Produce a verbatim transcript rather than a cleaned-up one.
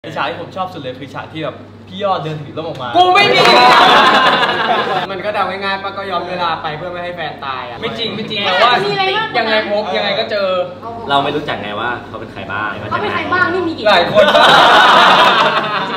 ฉากที่ผมชอบสุดเลยคือฉากที่แบบพี่ยอดเดินถือร่มออกมากูไม่มีมันก็เดาง่ายๆปะก็ย้อนเวลาไปเพื่อไม่ให้แฟนตายอ่ะไม่จริงไม่จริงแต่ว่ายังไงพบยังไงก็เจอเราไม่รู้จักไงว่าเขาเป็นใครบ้างเขาเป็นใครบ้างนี่มีกี่หลายคน